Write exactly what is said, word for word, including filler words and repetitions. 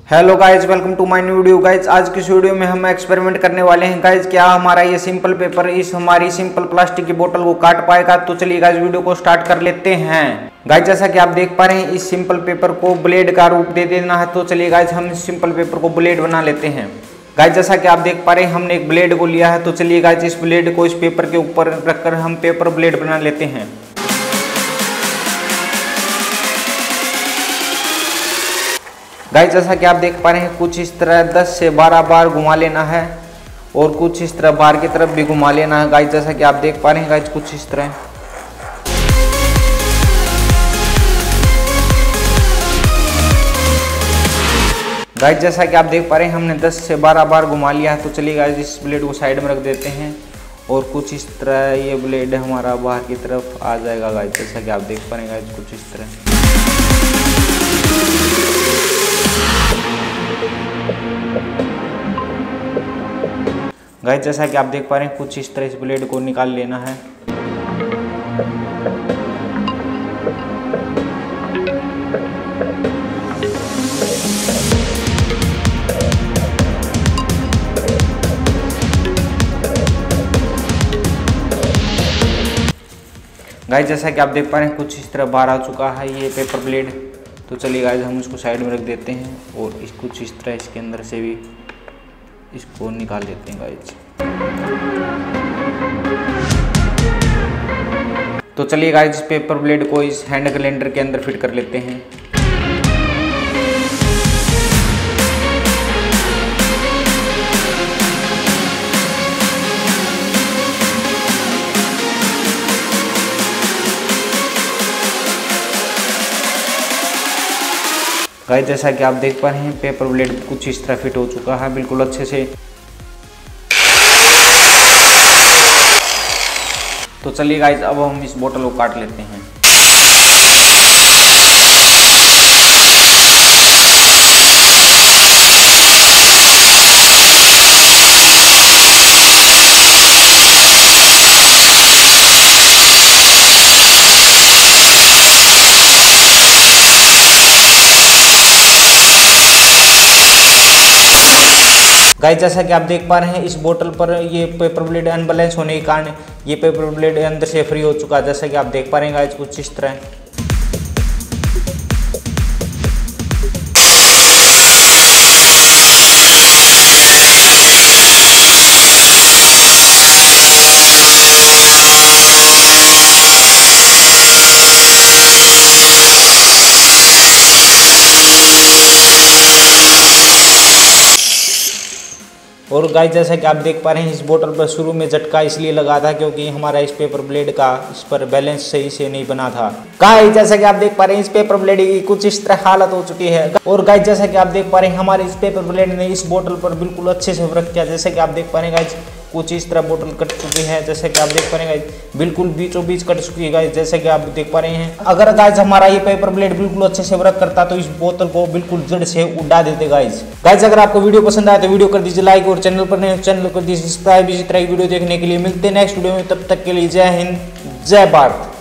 Hello guys, welcome to my new video guys. आज की इस वीडियो में हम एक्सपेरिमेंट करने वाले हैं गाइज, क्या हमारा ये सिंपल पेपर इस हमारी सिंपल प्लास्टिक की बोतल को काट पाएगा। तो चलिए गाइज वीडियो को स्टार्ट कर लेते हैं। गाइज जैसा कि आप देख पा रहे हैं, इस सिंपल पेपर को ब्लेड का रूप दे देना है। तो चलिए गाइज हम इस सिंपल पेपर को ब्लेड बना लेते हैं। गाइज जैसा कि आप देख पा रहे हैं, हमने एक ब्लेड को लिया है। तो चलिए गाइज इस ब्लेड को इस पेपर के ऊपर रखकर हम पेपर ब्लेड बना लेते हैं। गाइज जैसा कि आप देख पा रहे हैं, कुछ इस तरह दस से बारह बार घुमा लेना है और कुछ इस तरह बाहर की तरफ भी घुमा लेना है। गाइज जैसा कि आप देख पा रहे हैं, गाइज कुछ इस तरह। गाइज जैसा कि आप देख पा रहे हैं, हमने दस से बारह बार घुमा लिया है। तो चलिए गाइज इस ब्लेड को साइड में रख देते हैं और कुछ इस तरह ये ब्लेड हमारा बाहर की तरफ आ जाएगा। गाइज जैसा कि आप देख पा रहे हैं, गाइज कुछ इस तरह। गाइज जैसा कि आप देख पा रहे हैं, कुछ इस तरह इस ब्लेड को निकाल लेना है। गाइज जैसा कि आप देख पा रहे हैं, कुछ इस तरह बाहर आ चुका है ये पेपर ब्लेड। तो चलिए गाइज हम इसको साइड में रख देते हैं और इस कुछ इस तरह इसके अंदर से भी इसको निकाल लेते हैं गाइज। तो चलिए गाइज पेपर ब्लेड को इस हैंड ग्राइंडर के अंदर फिट कर लेते हैं। गाइज जैसा कि आप देख पा रहे हैं, पेपर ब्लेड कुछ इस तरह फिट हो चुका है बिल्कुल अच्छे से। तो चलिए गाइज अब हम इस बोतल को काट लेते हैं। गाइज जैसा कि आप देख पा रहे हैं, इस बोतल पर ये पेपर ब्लेड अनबैलेंस होने के कारण ये पेपर ब्लेड अंदर से फ्री हो चुका है। जैसा कि आप देख पा रहे हैं गाइज कुछ इस तरह। और गाइज जैसा कि आप देख पा रहे हैं, इस बोतल पर शुरू में झटका इसलिए लगा था क्योंकि हमारा इस पेपर ब्लेड का इस पर बैलेंस सही से नहीं बना था। गाइज जैसा कि आप देख पा रहे हैं, इस पेपर ब्लेड की कुछ इस तरह हालत हो चुकी है। और गाइज जैसा कि आप देख पा रहे हैं, हमारे इस पेपर ब्लेड ने इस बोतल पर बिल्कुल अच्छे से वर्क किया। जैसे कि आप देख पा रहे हैं गाइज कुछ इस तरह बोतल कट चुकी है। जैसे कि आप देख पा रहे हैं गाइज बिल्कुल बीचों बीच कट चुकी है। गाइज जैसे कि आप देख पा रहे हैं, अगर गाइज हमारा ये पेपर ब्लेड बिल्कुल अच्छे से वर्क करता तो इस बोतल को बिल्कुल जड़ से उड़ा देते। गाइज गाइज अगर आपको वीडियो पसंद आए तो वीडियो कर दीजिए लाइक और चैनल पर नए चैनल कर दीजिए सब्सक्राइब। इसी तरह की वीडियो देखने के लिए मिलते हैं नेक्स्ट वीडियो में। तब तक के लिए जय हिंद, जय भारत।